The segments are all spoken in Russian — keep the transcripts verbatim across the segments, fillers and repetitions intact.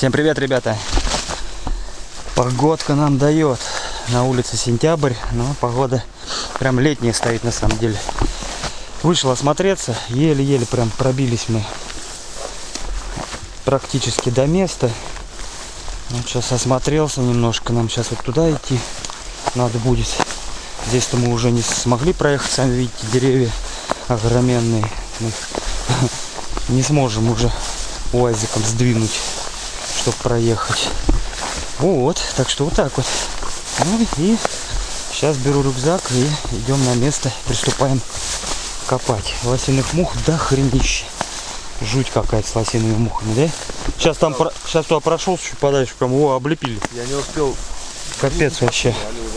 Всем привет, ребята! Погодка нам дает. На улице сентябрь, но погода прям летняя стоит на самом деле. Вышел осмотреться, еле-еле прям пробились мы практически до места. Вот сейчас осмотрелся немножко, нам сейчас вот туда идти надо будет. Здесь-то мы уже не смогли проехать, сами видите, деревья огроменные. Мы не сможем уже уазиком сдвинуть, чтобы проехать. Вот, так что вот так вот. Ну и сейчас беру рюкзак и идем на место, приступаем копать. Лосиных мух до хренища. Жуть какая-то с лосиными мухами, да? Сейчас там, про... сейчас туда прошел чуть подальше, прям его облепили. Я не успел. Капец вообще.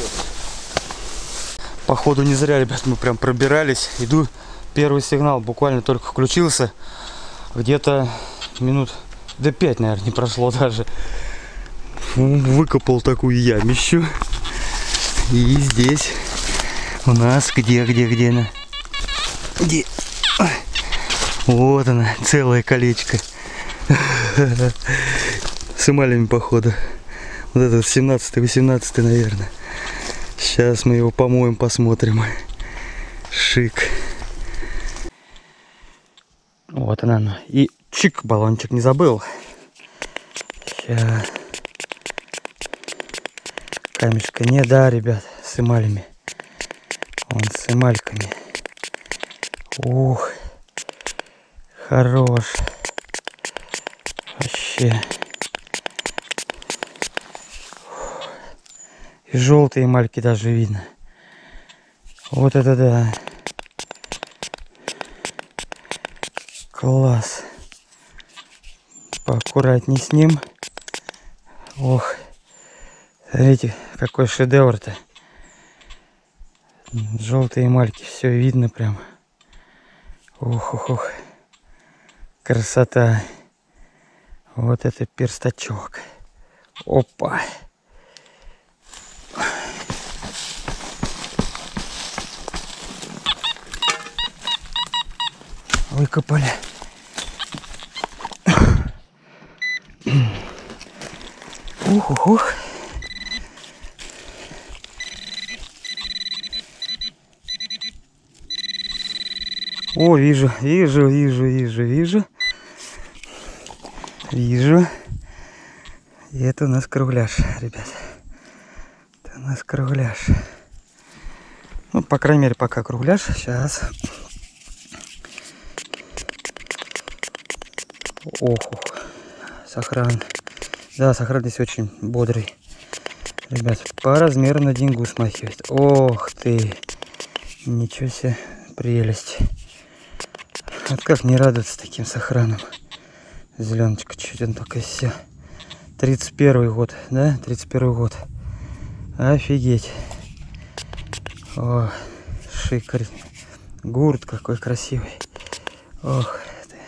Походу не зря, ребят, мы прям пробирались. Иду, первый сигнал буквально только включился. Где-то минут до пять, наверное, не прошло даже. Выкопал такую ямищу. И здесь у нас где, где, где она? Где? Вот она, целое колечко. С эмалями, походу. Вот это семнадцатый восемнадцатый, наверное. Сейчас мы его помоем, посмотрим. Шик. Вот она. И чик, баллончик не забыл. Сейчас. Камешка не, да, ребят, с эмалями. Вон с эмальками. Ух. Хорош. Вообще. И желтые эмальки даже видно. Вот это да. Класс. Поаккуратней с ним. Ох. Смотрите, какой шедевр-то. Желтые эмальки. Все видно прям. Ух, ух, ух. Красота. Вот это перстачок. Опа. Выкопали. Ух, ух, ух. О, вижу, вижу, вижу, вижу, вижу. Вижу. И это у нас кругляш, ребят. Это у нас кругляш. Ну, по крайней мере, пока кругляш. Сейчас. Ох, ох. Сохран. Да, сохран здесь очень бодрый. Ребят, по размеру на деньгу смахивает. Ох ты. Ничего себе. Прелесть. Вот как не радоваться таким сохраном. Зеленочка чуть он только все. тридцать первый год, да? тридцать первый год. Офигеть. О, шикарь. Гурт какой красивый. Ох.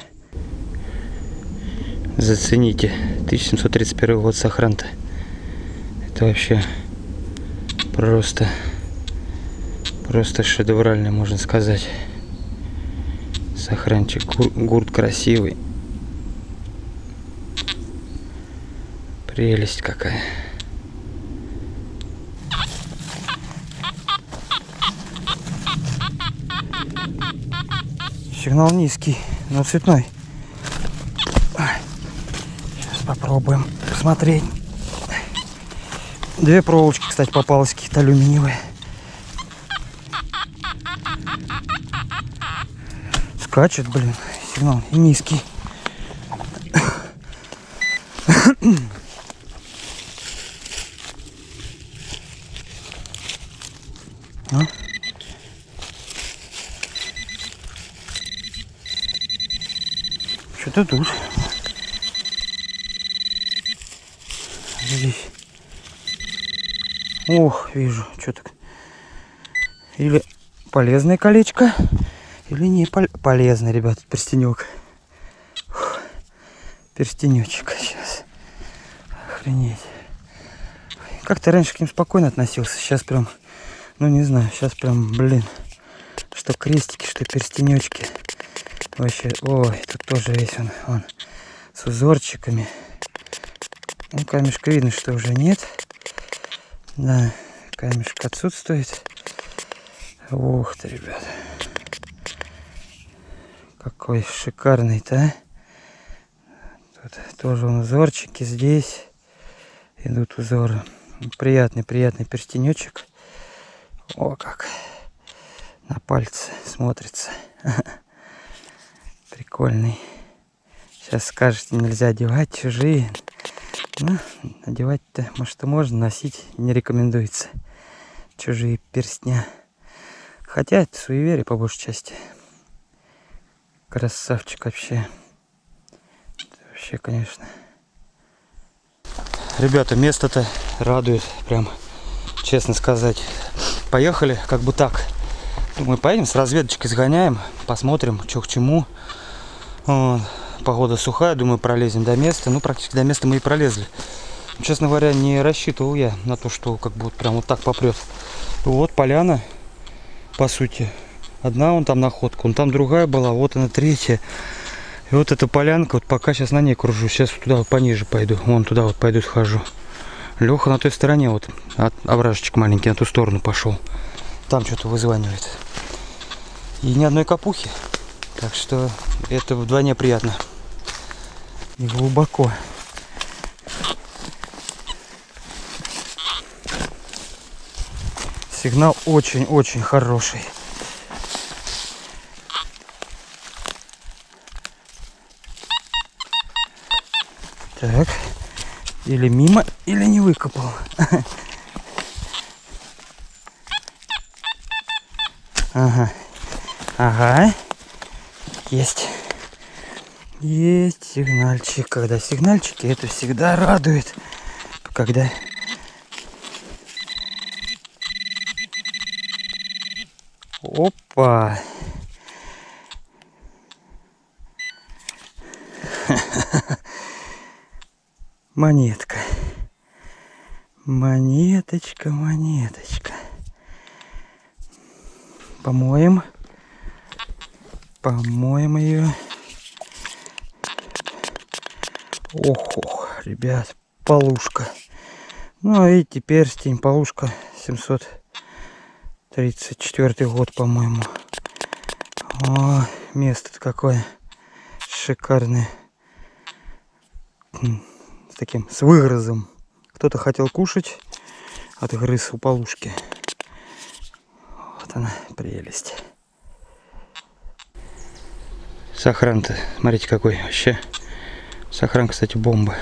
Зацените. тысяча семьсот тридцать первый год сохран-то. Это вообще просто, просто шедеврально, можно сказать. Сохранчик. Гурт красивый. Прелесть какая. Сигнал низкий, но цветной. Сейчас попробуем посмотреть. Две проволочки, кстати, попалось, какие-то алюминиевые. Скачет, блин, сигнал и низкий. А? Что-то тут. Здесь. Ох, вижу, что так. Или полезное колечко, или не пол... полезный, ребят, перстенек. Фух. Перстенечек сейчас. Охренеть. Как-то раньше к ним спокойно относился, сейчас прям, ну не знаю, сейчас прям, блин, что крестики, что перстенечки. Вообще, ой, тут тоже весь он, он с узорчиками. Ну, камешка видно, что уже нет. Да, камешек отсутствует. Ух ты, ребят. Какой шикарный-то, а? Тут тоже узорчики, здесь идут узоры. Приятный, приятный перстенечек. О, как на пальце смотрится. Прикольный. Сейчас скажете, нельзя одевать чужие. Ну, одевать-то, может, и можно, носить не рекомендуется. Чужие перстня. Хотя это суеверие по большей части. Красавчик вообще. Вообще, конечно. Ребята, место-то радует, прям, честно сказать. Поехали, как бы так. Мы поедем с разведочкой, сгоняем, посмотрим, что к чему. Вот. Погода сухая, думаю, пролезем до места. Ну, практически до места мы и пролезли. Честно говоря, не рассчитывал я на то, что как бы вот прям вот так попрет. Вот поляна, по сути. Одна вон там находка, вон там другая была, вот она третья. И вот эта полянка, вот пока сейчас на ней кружу. Сейчас туда вот пониже пойду, вон туда вот пойду схожу. Леха на той стороне, вот овражечек маленький, на ту сторону пошел. Там что-то вызванивает. И ни одной капухи. Так что это вдвойне приятно. И глубоко. Сигнал очень-очень хороший. Так. Или мимо, или не выкопал. Ага. Ага. Есть. Есть сигнальчик. Когда сигнальчики, это всегда радует. Когда... Опа. Монетка. Монеточка, монеточка. Помоем. Помоем ее. Ох, ох, ребят, полушка. Ну, видите, перстень, полушка, семьсот тридцать четвёртый год, по-моему. О, место-то какое шикарное. С таким, с выгрызом. Кто-то хотел кушать, отгрыз у полушки. Вот она, прелесть. Сохран-то, смотрите, какой вообще. Сохран, кстати, бомба.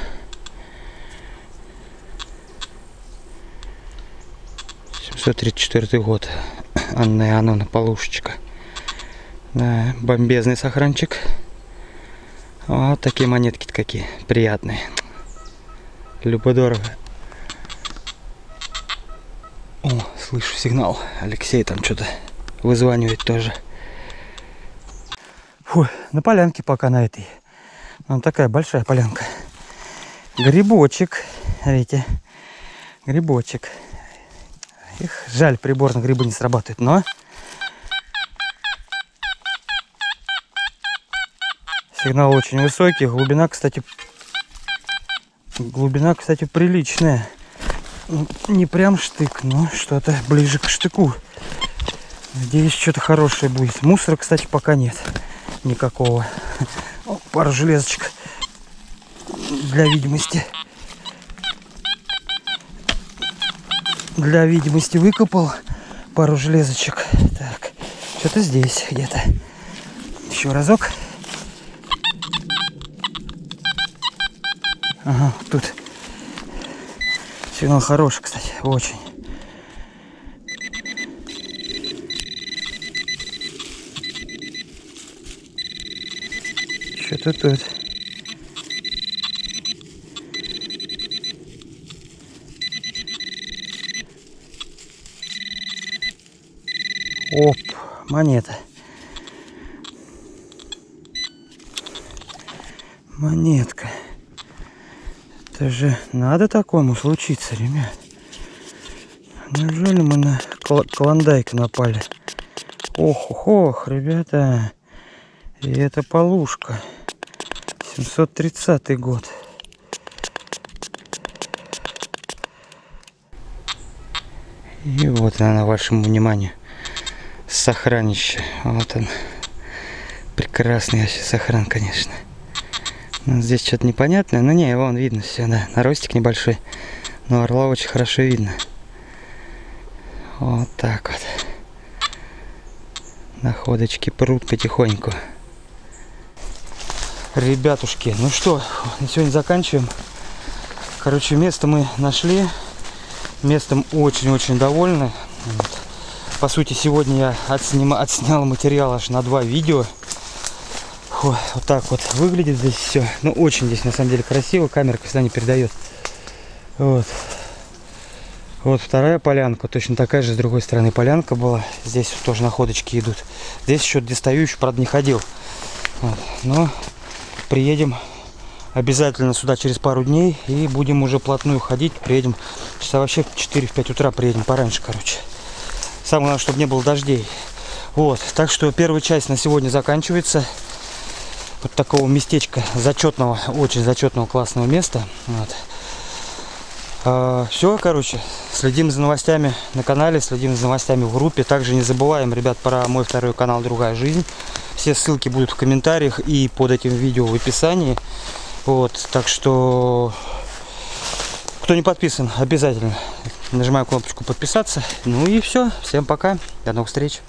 семьсот тридцать четвёртый год. Анна и Анона, полушечка. Да, бомбезный сохранчик. Вот такие монетки-то какие приятные. Любо-дорого. О, слышу сигнал. Алексей там что-то вызванивает тоже. Фу, на полянке пока на этой. Вон такая большая полянка. Грибочек. Видите? Грибочек. Их жаль, прибор на грибы не срабатывает, но... Сигнал очень высокий. Глубина, кстати... Глубина, кстати, приличная. Не прям штык, но что-то ближе к штыку. Надеюсь, что-то хорошее будет. Мусора, кстати, пока нет. Никакого. О, пару железочек. Для видимости. Для видимости выкопал. Пару железочек. Так. Что-то здесь где-то. Еще разок. Ага, тут. Сигнал хороший, кстати. Очень. Что-то тут. Оп, монета. Монетка. Это же надо такому случиться, ребят. Неужели мы на клондайк напали? Ох, ох, ох, ребята. И это полушка. семьсот тридцатый год. И вот она вашему вниманию. Сохранище. Вот он. Прекрасный вообще сохран, конечно. Ну, здесь что-то непонятное. Но не, вон видно все, да. Наростик небольшой. Но орла очень хорошо видно. Вот так вот. Находочки прут потихоньку. Ребятушки, ну что, на сегодня заканчиваем. Короче, место мы нашли. Местом очень-очень довольны. Вот. По сути, сегодня я отсним... отснял материал аж на два видео. Фу, вот так вот выглядит здесь все. Ну, очень здесь на самом деле красиво. Камера всегда не передает. Вот. Вот вторая полянка. Точно такая же с другой стороны полянка была. Здесь тоже находочки идут. Здесь еще достаю, еще, правда, не ходил. Вот. Но приедем обязательно сюда через пару дней. И будем уже плотную ходить. Приедем часа вообще в четыре-пять утра приедем. Пораньше, короче. Самое главное, чтобы не было дождей. Вот. Так что первая часть на сегодня заканчивается. Вот такого местечка зачетного, очень зачетного классного места. Вот. А, все, короче, следим за новостями на канале, следим за новостями в группе. Также не забываем, ребят, про мой второй канал «Другая жизнь». Все ссылки будут в комментариях и под этим видео в описании. Вот, так что, кто не подписан, обязательно нажимаю кнопочку подписаться. Ну и все, всем пока, до новых встреч.